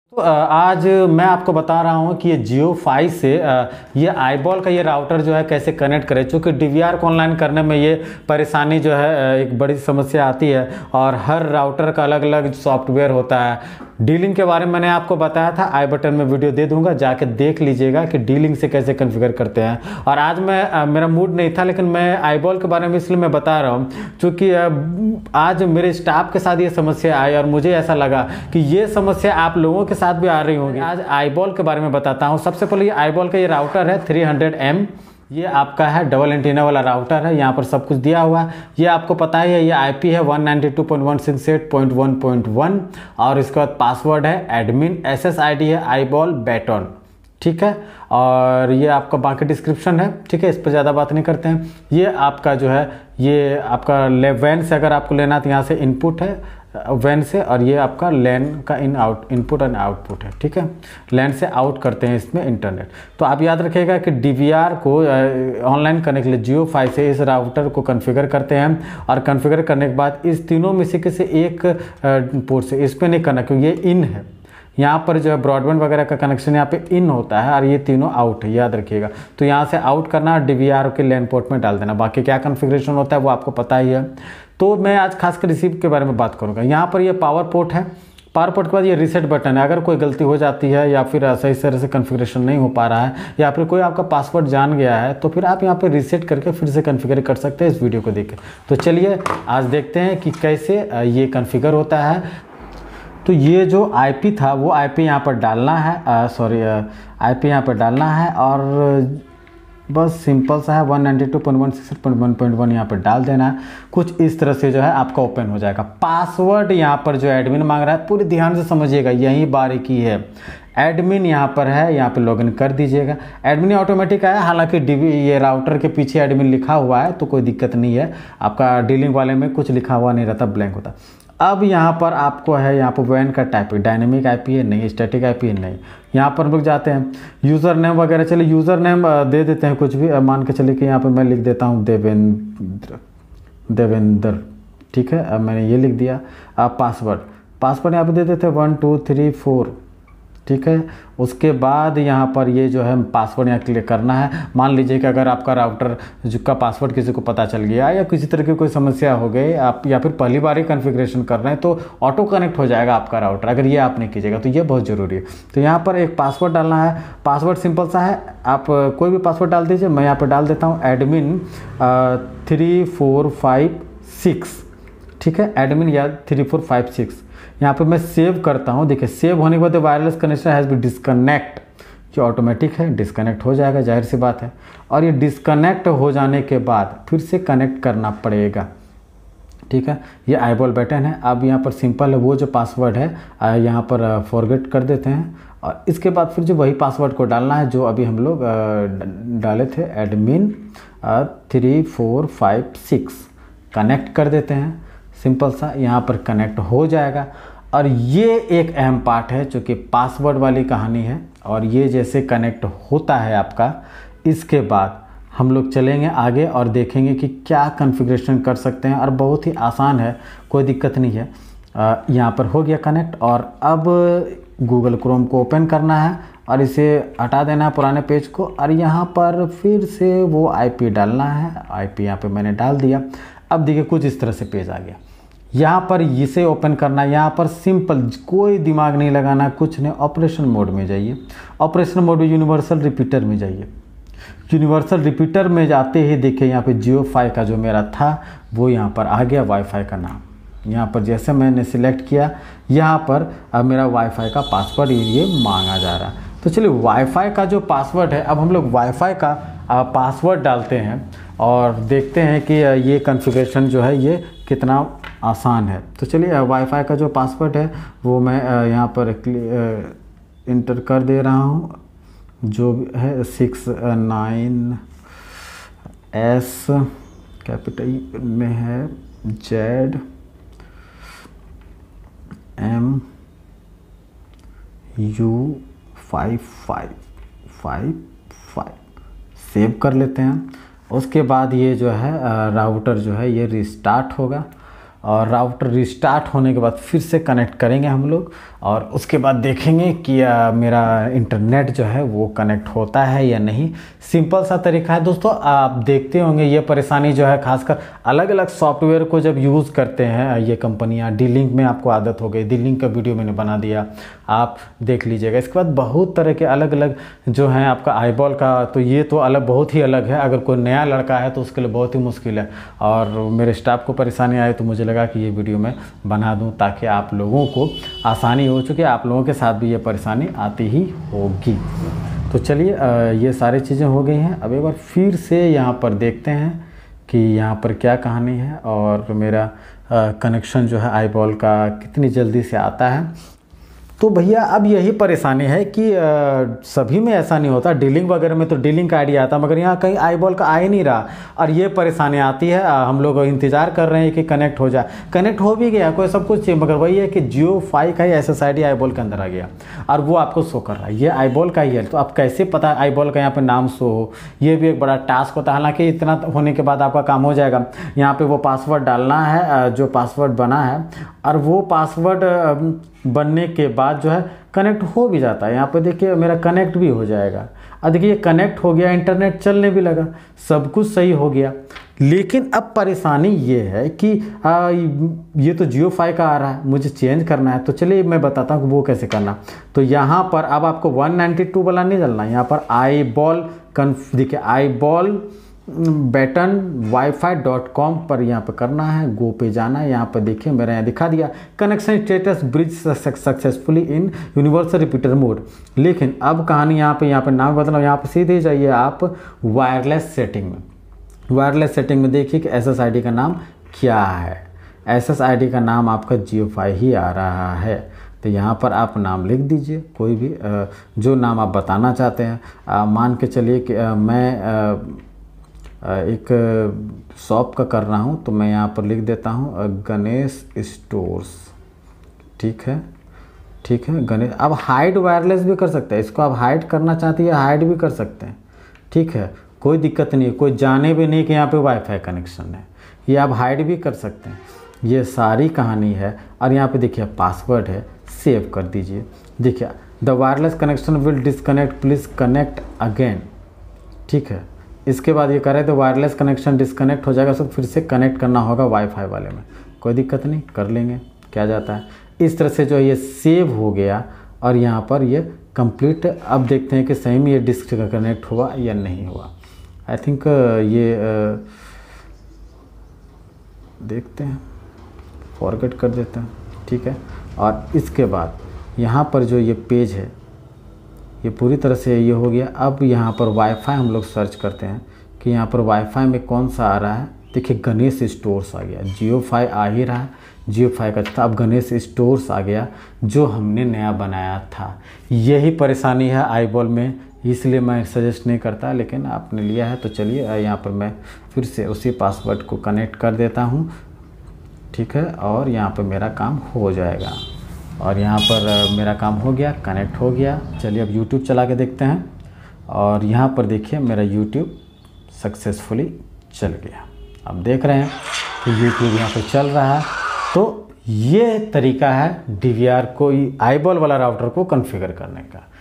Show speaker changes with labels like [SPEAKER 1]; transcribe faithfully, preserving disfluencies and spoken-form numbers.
[SPEAKER 1] तो आज मैं आपको बता रहा हूँ कि ये जियोफाई से ये आईबॉल का ये राउटर जो है कैसे कनेक्ट करें, क्योंकि डीवीआर को ऑनलाइन करने में ये परेशानी जो है एक बड़ी समस्या आती है और हर राउटर का अलग अलग सॉफ्टवेयर होता है। डीलिंग के बारे में मैंने आपको बताया था, आई बटन में वीडियो दे दूंगा, जाके देख लीजिएगा कि डीलिंग से कैसे कॉन्फ़िगर करते हैं। और आज मैं मेरा मूड नहीं था, लेकिन मैं आईबॉल के बारे में इसलिए मैं बता रहा हूँ क्योंकि आज मेरे स्टाफ के साथ ये समस्या आई और मुझे ऐसा लगा कि ये समस्या आप लोगों के साथ भी आ रही होगी। आज आईबॉल के बारे में बताता हूँ। सबसे पहले ये आईबॉल का ये राउटर है थ्री हंड्रेड एम, ये आपका है डबल एंटीना वाला राउटर है। यहाँ पर सब कुछ दिया हुआ है, ये आपको पता ही है। ये आईपी है one ninety two dot one sixty eight dot one dot one और इसके बाद पासवर्ड है एडमिन, एसएसआईडी है आईबॉल बैटन, ठीक है। और ये आपका बाकी डिस्क्रिप्शन है, ठीक है, इस पर ज़्यादा बात नहीं करते हैं। ये आपका जो है ये आपका वैन से अगर आपको लेना तो यहाँ से इनपुट है वैन से, और ये आपका लैन का in out input and output है, ठीक है। लैन से आउट करते हैं इसमें इंटरनेट। तो आप याद रखिएगा कि डीवीआर को ऑनलाइन करने के लिए जियोफाई से इस राउटर को कॉन्फ़िगर करते हैं और कॉन्फ़िगर करने के बाद इस तीनों में से किसी एक पोर्ट से इस पर नहीं करना, क्योंकि ये इन है। यहाँ पर जो है ब्रॉडबैंड वगैरह का कनेक्शन यहाँ पे इन होता है और ये तीनों आउट है, याद रखिएगा। तो यहाँ से आउट करना और डीवीआर के लैन पोर्ट में डाल देना। बाकी क्या कॉन्फ़िगरेशन होता है वो आपको पता ही है। तो मैं आज खासकर रिसीव के बारे में बात करूँगा। यहाँ पर ये पावर पोर्ट है, पावर पोर्ट के बाद ये रीसेट बटन है। अगर कोई गलती हो जाती है या फिर सही तरह से कॉन्फ़िगरेशन नहीं हो पा रहा है या फिर कोई आपका पासवर्ड जान गया है तो फिर आप यहाँ पर रीसेट करके फिर से कॉन्फ़िगर कर सकते हैं इस वीडियो को देख के। तो चलिए आज देखते हैं कि कैसे ये कॉन्फ़िगर होता है। तो ये जो आईपी था वो आईपी यहाँ पर डालना है, सॉरी आईपी यहाँ पर डालना है और बस सिंपल सा है one ninety two dot one sixty eight dot one dot one यहाँ पर डाल देना है। कुछ इस तरह से जो है आपका ओपन हो जाएगा। पासवर्ड यहाँ पर जो एडमिन मांग रहा है पूरी ध्यान से समझिएगा, यही बारीकी है। एडमिन यहाँ पर है, यहाँ पे लॉगिन कर दीजिएगा। एडमिन ऑटोमेटिक आया, हालांकि डीवी ये राउटर के पीछे एडमिन लिखा हुआ है तो कोई दिक्कत नहीं है। आपका डीलिंग वाले में कुछ लिखा हुआ नहीं रहता, ब्लैंक होता। अब यहाँ पर आपको है यहाँ पर वैन का टाइप डायनेमिक आईपी है नहीं, स्टैटिक आईपी है नहीं। यहाँ पर हम लोग जाते हैं यूज़र नेम वगैरह, चलिए यूज़र नेम दे देते हैं कुछ भी। मान के चलिए कि यहाँ पर मैं लिख देता हूँ देवेंद्र देवेंद्र ठीक है। अब मैंने ये लिख दिया। अब पासवर्ड पासवर्ड यहाँ पर दे देते हैं वन टू थ्री फोर, ठीक है। उसके बाद यहाँ पर ये जो है पासवर्ड यहाँ क्लिक करना है। मान लीजिए कि अगर आपका राउटर का पासवर्ड किसी को पता चल गया या किसी तरह की कोई समस्या हो गई आप या फिर पहली बार ही कॉन्फ़िगरेशन कर रहे हैं तो ऑटो कनेक्ट हो जाएगा आपका राउटर, अगर ये आप नहीं कीजिएगा तो ये बहुत ज़रूरी है। तो यहाँ पर एक पासवर्ड डालना है। पासवर्ड सिंपल सा है, आप कोई भी पासवर्ड डाल दीजिए। मैं यहाँ पर डाल देता हूँ admin three four five six, ठीक है। एडमिन या थ्री फोर फाइव सिक्स यहाँ पे मैं सेव करता हूँ। देखिए सेव होने के बाद wireless connection has be disconnect, जो ऑटोमेटिक है डिस्कनेक्ट हो जाएगा, जाहिर सी बात है। और ये डिस्कनेक्ट हो जाने के बाद फिर से कनेक्ट करना पड़ेगा, ठीक है। ये आईबॉल बटन है। अब यहाँ पर सिंपल है, वो जो पासवर्ड है यहाँ पर फॉरगेट कर देते हैं और इसके बाद फिर जो वही पासवर्ड को डालना है जो अभी हम लोग डाले थे, admin three four five six. Connect कर देते हैं, सिंपल सा यहाँ पर कनेक्ट हो जाएगा। और ये एक अहम पार्ट है जो कि पासवर्ड वाली कहानी है। और ये जैसे कनेक्ट होता है आपका, इसके बाद हम लोग चलेंगे आगे और देखेंगे कि क्या कॉन्फ़िगरेशन कर सकते हैं। और बहुत ही आसान है, कोई दिक्कत नहीं है। यहाँ पर हो गया कनेक्ट और अब गूगल क्रोम को ओपन करना है और इसे हटा देना है पुराने पेज को और यहाँ पर फिर से वो आईपी डालना है। आईपी यहाँ पे मैंने डाल दिया। अब देखिए कुछ इस तरह से पेज आ गया। यहाँ पर इसे ओपन करना है। यहाँ पर सिंपल, कोई दिमाग नहीं लगाना, कुछ नहीं। ऑपरेशन मोड में जाइए। ऑपरेशन मोड में यूनिवर्सल रिपीटर में जाइए। यूनिवर्सल रिपीटर में जाते ही देखिए यहाँ पे जियोफाई का जो मेरा था वो यहाँ पर आ गया, वाईफाई का नाम। यहाँ पर जैसे मैंने सिलेक्ट किया, यहाँ पर अब मेरा वाईफाई का पासवर्ड ये मांगा जा रहा है। तो चलिए वाईफाई का जो पासवर्ड है, अब हम लोग वाईफाई का पासवर्ड डालते हैं और देखते हैं कि ये कॉन्फ़िगरेशन जो है ये कितना आसान है। तो चलिए वाईफाई का जो पासवर्ड है वो मैं यहाँ पर इंटर कर दे रहा हूँ, जो है सिक्स नाइन एस कैपिटल में है, Z M U five five five five save कर लेते हैं। उसके बाद ये जो है राउटर जो है ये रिस्टार्ट होगा और राउटर रिस्टार्ट होने के बाद फिर से कनेक्ट करेंगे हम लोग और उसके बाद देखेंगे कि आ, मेरा इंटरनेट जो है वो कनेक्ट होता है या नहीं। सिंपल सा तरीका है दोस्तों, आप देखते होंगे ये परेशानी जो है खासकर अलग अलग सॉफ्टवेयर को जब यूज़ करते हैं ये कंपनियां। डी लिंक में आपको आदत हो गई, डी लिंक का वीडियो मैंने बना दिया, आप देख लीजिएगा। इसके बाद बहुत तरह के अलग अलग जो हैं आपका iBall का, तो ये तो अलग बहुत ही अलग है। अगर कोई नया लड़का है तो उसके लिए बहुत ही मुश्किल है, और मेरे स्टाफ को परेशानी आए तो मुझे लगा कि ये वीडियो मैं बना दूं ताकि आप लोगों को आसानी हो, चुकी आप लोगों के साथ भी ये परेशानी आती ही होगी। तो चलिए ये सारी चीज़ें हो गई हैं। अब एक बार फिर से यहाँ पर देखते हैं कि यहाँ पर क्या कहानी है और मेरा कनेक्शन जो है iBall का कितनी जल्दी से आता है। तो भैया अब यही परेशानी है कि आ, सभी में ऐसा नहीं होता। डीलिंग वगैरह में तो डीलिंग का आइडिया आता, मगर यहाँ कहीं iBall का आ ही नहीं रहा, और ये परेशानी आती है। आ, हम लोग इंतज़ार कर रहे हैं कि कनेक्ट हो जाए। कनेक्ट हो भी गया, कोई सब कुछ चाहिए, मगर वही है कि जियोफाई का ही S S I D iBall के अंदर आ गया और वो आपको शो कर रहा है ये iBall का ही है। तो अब कैसे पता है iBall का यहाँ पर नाम शो हो, ये भी एक बड़ा टास्क होता है। हालाँकि इतना होने के बाद आपका काम हो जाएगा। यहाँ पर वो पासवर्ड डालना है जो पासवर्ड बना है, और वो पासवर्ड बनने के बाद जो है कनेक्ट हो भी जाता है। यहाँ पे देखिए मेरा कनेक्ट भी हो जाएगा, और देखिए कनेक्ट हो गया, इंटरनेट चलने भी लगा, सब कुछ सही हो गया। लेकिन अब परेशानी ये है कि आ, ये तो जियोफाई का आ रहा है, मुझे चेंज करना है। तो चलिए मैं बताता हूँ कि वो कैसे करना। तो यहाँ पर अब आपको वन नाइन्टी टू वाला नहीं डालना, यहाँ पर iBall कन्फ देखिए iBall Baton wifi dot com पर यहाँ पर करना है, गो पे जाना है। यहाँ पर देखिए मेरा यहाँ दिखा दिया connection status bridge successfully in universal repeater mode. लेकिन अब कहानी यहाँ पे यहाँ पे नाम बदलाओ, यहाँ पर सीधे जाइए आप वायरलेस सेटिंग में। वायरलेस सेटिंग में देखिए कि एस एस आई डी का नाम क्या है। एस एस आई डी का नाम आपका जियोफाई ही आ रहा है। तो यहाँ पर आप नाम लिख दीजिए, कोई भी जो नाम आप बताना चाहते हैं। मान के चलिए कि मैं एक शॉप का कर रहा हूँ, तो मैं यहाँ पर लिख देता हूँ गणेश स्टोर्स। ठीक है, ठीक है गणेश। अब हाइड वायरलेस भी कर सकते हैं, इसको आप हाइड करना चाहते हैं हाइड भी कर सकते हैं। ठीक है, कोई दिक्कत नहीं है, कोई जाने भी नहीं कि यहाँ पे वाईफाई कनेक्शन है, ये आप हाइड भी कर सकते हैं। ये सारी कहानी है। और यहाँ पे देखिए पासवर्ड है, सेव कर दीजिए। देखिए the wireless connection will disconnect, please connect again. ठीक है, इसके बाद ये करें तो वायरलेस कनेक्शन डिस्कनेक्ट हो जाएगा, तो फिर से कनेक्ट करना होगा वाईफाई वाले में। कोई दिक्कत नहीं, कर लेंगे, क्या जाता है। इस तरह से जो ये सेव हो गया और यहाँ पर ये कंप्लीट। अब देखते हैं कि सही में ये डिस्क कनेक्ट हुआ या नहीं हुआ। आई थिंक ये आ, देखते हैं, फॉरगेट कर देते हैं। ठीक है, और इसके बाद यहाँ पर जो ये पेज है ये पूरी तरह से ये हो गया। अब यहाँ पर वाईफाई हम लोग सर्च करते हैं कि यहाँ पर वाईफाई में कौन सा आ रहा है। देखिए गणेश स्टोर्स आ गया, जियोफाई आ ही रहा है, जियोफाई का था। अब गणेश स्टोर्स आ गया जो हमने नया बनाया था। यही परेशानी है iBall में, इसलिए मैं सजेस्ट नहीं करता, लेकिन आपने लिया है तो चलिए यहाँ पर मैं फिर से उसी पासवर्ड को कनेक्ट कर देता हूँ। ठीक है, और यहाँ पर मेरा काम हो जाएगा। और यहाँ पर मेरा काम हो गया, कनेक्ट हो गया। चलिए अब यूट्यूब चला के देखते हैं, और यहाँ पर देखिए मेरा यूट्यूब सक्सेसफुली चल गया। अब देख रहे हैं कि यूट्यूब यहाँ पर चल रहा है। तो ये तरीका है डी वी आर को, iBall वाला राउटर को कॉन्फ़िगर करने का।